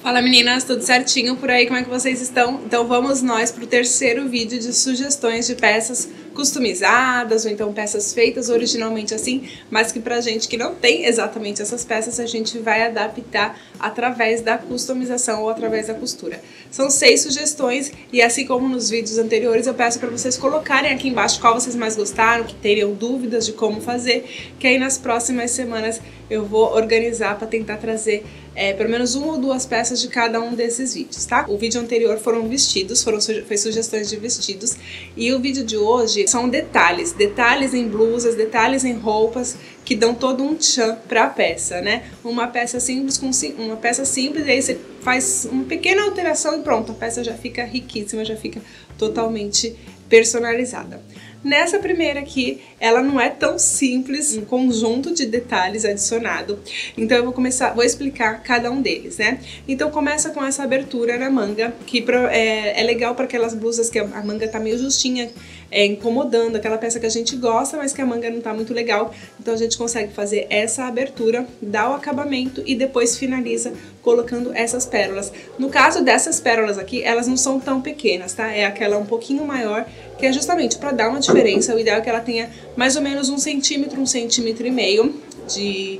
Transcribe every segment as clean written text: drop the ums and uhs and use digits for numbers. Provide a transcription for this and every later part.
Fala meninas, tudo certinho por aí? Como é que vocês estão? Então vamos nós para o terceiro vídeo de sugestões de peças customizadas ou então peças feitas originalmente assim, mas que pra gente que não tem exatamente essas peças, a gente vai adaptar através da customização ou através da costura. São 6 sugestões e assim como nos vídeos anteriores, eu peço para vocês colocarem aqui embaixo qual vocês mais gostaram, que teriam dúvidas de como fazer, que aí nas próximas semanas eu vou organizar para tentar trazer pelo menos 1 ou 2 peças de cada um desses vídeos, tá? O vídeo anterior foram vestidos, foi sugestões de vestidos, e o vídeo de hoje são detalhes em blusas, detalhes em roupas que dão todo um tchan pra peça, né? Uma peça simples e aí você faz uma pequena alteração e pronto, a peça já fica riquíssima, já fica totalmente personalizada. Nessa primeira aqui, ela não é tão simples, um conjunto de detalhes adicionado. Então eu vou explicar cada um deles, né? Então começa com essa abertura na manga, que é legal para aquelas blusas que a manga tá meio justinha, incomodando, aquela peça que a gente gosta, mas que a manga não tá muito legal. Então a gente consegue fazer essa abertura, dar o acabamento e depois finaliza colocando essas pérolas. No caso dessas pérolas aqui, elas não são tão pequenas, tá? É aquela um pouquinho maior, que é justamente para dar uma diferença. O ideal é que ela tenha mais ou menos 1 centímetro, 1,5 centímetros de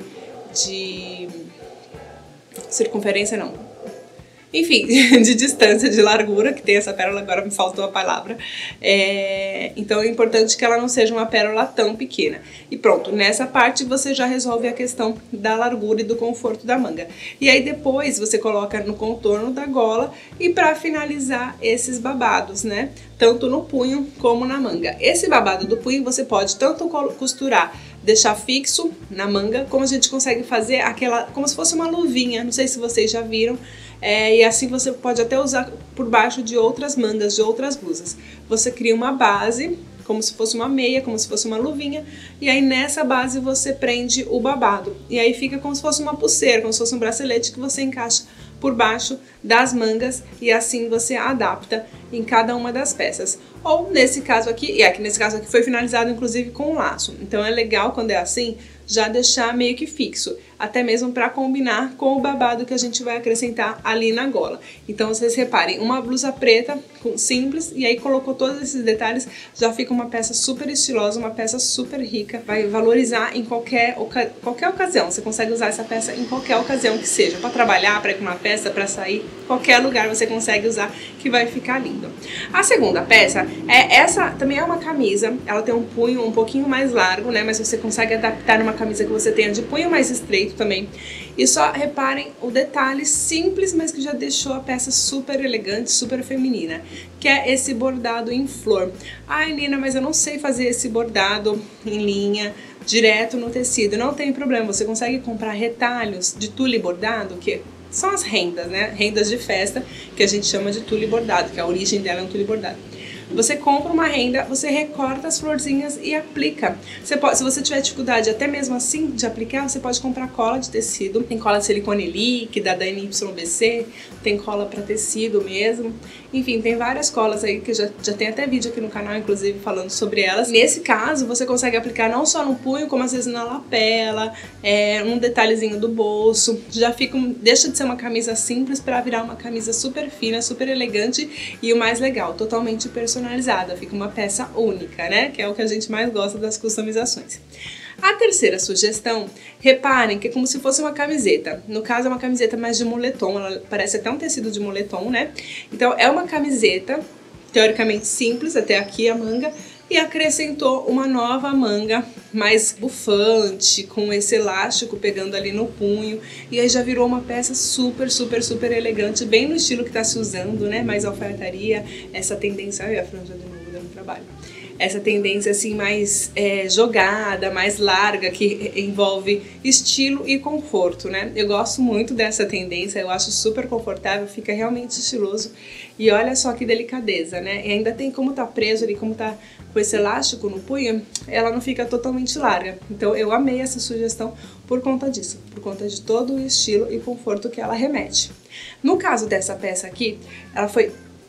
circunferência, não. Enfim, de distância, de largura, que tem essa pérola, agora me faltou a palavra. Então é importante que ela não seja uma pérola tão pequena. E pronto, nessa parte você já resolve a questão da largura e do conforto da manga. E aí depois você coloca no contorno da gola e para finalizar esses babados, né? Tanto no punho como na manga. Esse babado do punho você pode tanto costurar, deixar fixo na manga, como a gente consegue fazer como se fosse uma luvinha, não sei se vocês já viram. E assim você pode até usar por baixo de outras mangas, de outras blusas. Você cria uma base, como se fosse uma meia, como se fosse uma luvinha, e aí nessa base você prende o babado. E aí fica como se fosse uma pulseira, como se fosse um bracelete que você encaixa por baixo das mangas e assim você adapta em cada uma das peças. Ou nesse caso aqui, nesse caso aqui foi finalizado inclusive com um laço. Então é legal quando é assim, já deixar meio que fixo, até mesmo para combinar com o babado que a gente vai acrescentar ali na gola. Então vocês reparem, uma blusa preta, simples, e aí colocou todos esses detalhes, já fica uma peça super estilosa, uma peça super rica, vai valorizar em qualquer ocasião. Você consegue usar essa peça em qualquer ocasião que seja, para trabalhar, para ir para uma festa, para sair, qualquer lugar você consegue usar que vai ficar lindo. A segunda peça, essa também é uma camisa, ela tem um punho um pouquinho mais largo, né, mas você consegue adaptar numa camisa que você tenha de punho mais estreito também. E só reparem o detalhe simples, mas que já deixou a peça super elegante, super feminina, que é esse bordado em flor. Ai, Nina, mas eu não sei fazer esse bordado em linha, direto no tecido. Não tem problema, você consegue comprar retalhos de tule bordado, que são as rendas, né? Rendas de festa, que a gente chama de tule bordado, que a origem dela é um tule bordado. Você compra uma renda, você recorta as florzinhas e aplica. Se você tiver dificuldade até mesmo assim de aplicar, você pode comprar cola de tecido. Tem cola de silicone líquida da NYBC, tem cola para tecido mesmo. Enfim, tem várias colas aí que já tem até vídeo aqui no canal, inclusive, falando sobre elas. Nesse caso, você consegue aplicar não só no punho, como às vezes na lapela, um detalhezinho do bolso. Deixa de ser uma camisa simples para virar uma camisa super fina, super elegante e o mais legal, totalmente personalizada. Fica uma peça única, né? Que é o que a gente mais gosta das customizações. A terceira sugestão, reparem que é como se fosse uma camiseta. No caso é uma camiseta mais de moletom, ela parece até um tecido de moletom, né? Então é uma camiseta, teoricamente simples, até aqui a manga, e acrescentou uma nova manga mais bufante, com esse elástico pegando ali no punho, e aí já virou uma peça super, super, super elegante, bem no estilo que tá se usando, né? Mais alfaiataria, essa tendência... Olha a franja de novo dando trabalho. Essa tendência assim mais jogada, mais larga, que envolve estilo e conforto, né? Eu gosto muito dessa tendência, eu acho super confortável, fica realmente estiloso. E olha só que delicadeza, né? E ainda tem como tá preso ali, como tá com esse elástico no punho, ela não fica totalmente larga. Então eu amei essa sugestão por conta disso, por conta de todo o estilo e conforto que ela remete. No caso dessa peça aqui, ela foi...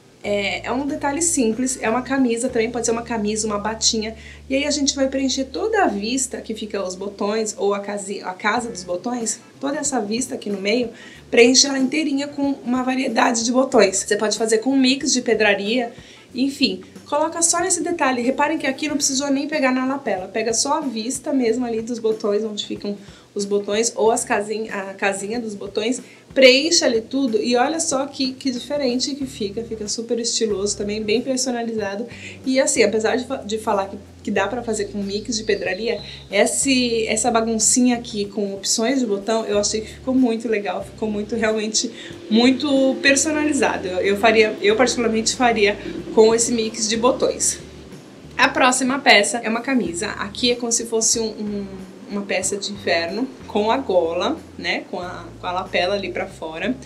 É um detalhe simples, é uma camisa também, pode ser uma camisa, uma batinha. E aí a gente vai preencher toda a vista, que fica os botões, ou a casa dos botões, toda essa vista aqui no meio, preenche ela inteirinha com uma variedade de botões. Você pode fazer com um mix de pedraria, enfim, coloca só nesse detalhe. Reparem que aqui não precisou nem pegar na lapela, pega só a vista mesmo ali dos botões, onde ficam os botões, ou a casinha dos botões, preenche ali tudo e olha só que diferente que fica super estiloso também, bem personalizado. E assim, apesar de falar que dá pra fazer com mix de pedraria, essa baguncinha aqui com opções de botão, eu achei que ficou muito legal, ficou realmente muito personalizado. Eu particularmente faria com esse mix de botões. A próxima peça é uma camisa. Aqui é como se fosse uma peça de inverno com a gola, né, com a lapela ali pra fora.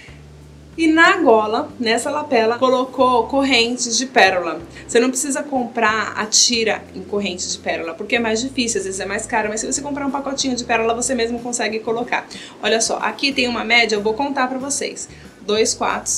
E na gola, nessa lapela, colocou correntes de pérola. Você não precisa comprar a tira em corrente de pérola, porque é mais difícil, às vezes é mais caro, mas se você comprar um pacotinho de pérola, você mesmo consegue colocar. Olha só, aqui tem uma média, eu vou contar pra vocês. 2, 4,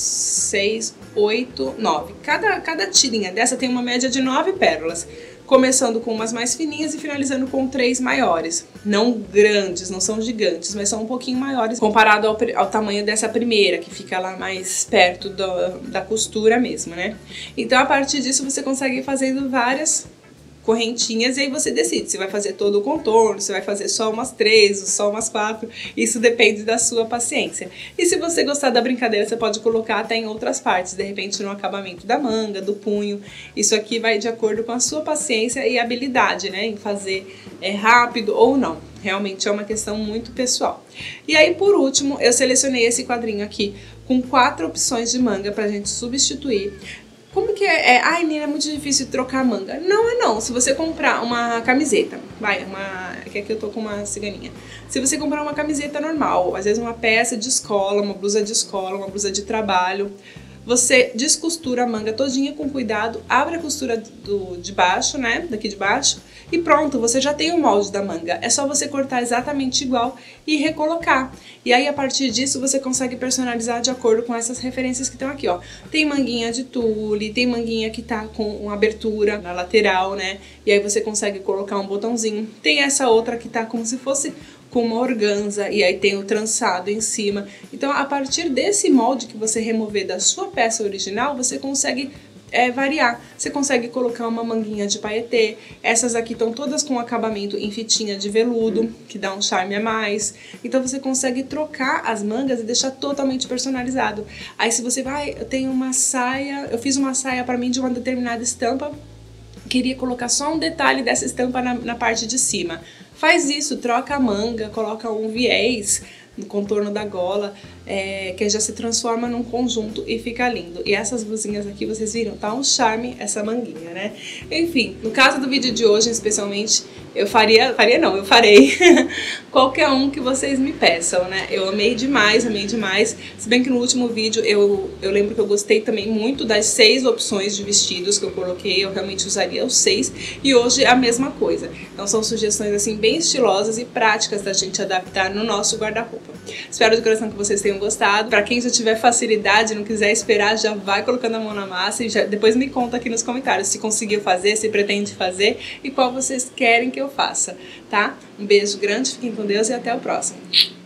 6, 8, 9. Cada tirinha dessa tem uma média de 9 pérolas. Começando com umas mais fininhas e finalizando com 3 maiores. Não grandes, não são gigantes, mas são um pouquinho maiores comparado ao tamanho dessa primeira, que fica lá mais perto da costura mesmo, né? Então, a partir disso, você consegue ir fazendo várias correntinhas e aí você decide se vai fazer todo o contorno, se vai fazer só umas 3 ou só umas 4, isso depende da sua paciência. E se você gostar da brincadeira, você pode colocar até em outras partes, de repente no acabamento da manga, do punho. Isso aqui vai de acordo com a sua paciência e habilidade, né, em fazer rápido ou não. Realmente é uma questão muito pessoal. E aí, por último, eu selecionei esse quadrinho aqui com 4 opções de manga pra gente substituir. Como que é? Ai, Nina, é muito difícil trocar a manga. Não é não. Se você comprar uma camiseta, que aqui eu tô com uma ciganinha. Se você comprar uma camiseta normal, às vezes uma peça de escola, uma blusa de trabalho, você descostura a manga todinha com cuidado, abre a costura de baixo, né, daqui de baixo, e pronto, você já tem o molde da manga. É só você cortar exatamente igual e recolocar. E aí, a partir disso, você consegue personalizar de acordo com essas referências que estão aqui, ó. Tem manguinha de tule, tem manguinha que tá com uma abertura na lateral, né, e aí você consegue colocar um botãozinho. Tem essa outra que tá como se fosse com uma organza, e aí tem o trançado em cima. Então, a partir desse molde que você remover da sua peça original, você consegue variar. Você consegue colocar uma manguinha de paetê. Essas aqui estão todas com acabamento em fitinha de veludo, que dá um charme a mais. Então, você consegue trocar as mangas e deixar totalmente personalizado. Aí, se você vai, eu tenho uma saia, eu fiz uma saia pra mim de uma determinada estampa, queria colocar só um detalhe dessa estampa na parte de cima. Faz isso, troca a manga, coloca um viés no contorno da gola, que já se transforma num conjunto e fica lindo. E essas blusinhas aqui, vocês viram, tá um charme essa manguinha, né? Enfim, no caso do vídeo de hoje, especialmente, eu farei qualquer um que vocês me peçam, né? Eu amei demais, se bem que no último vídeo eu lembro que eu gostei também muito das 6 opções de vestidos que eu coloquei, eu realmente usaria os 6, e hoje é a mesma coisa. Então são sugestões assim bem estilosas e práticas da gente adaptar no nosso guarda-roupa. Espero de coração que vocês tenham gostado. Pra quem já tiver facilidade e não quiser esperar, já vai colocando a mão na massa e depois me conta aqui nos comentários se conseguiu fazer, se pretende fazer e qual vocês querem que eu faça, tá? Um beijo grande, fiquem com Deus e até o próximo.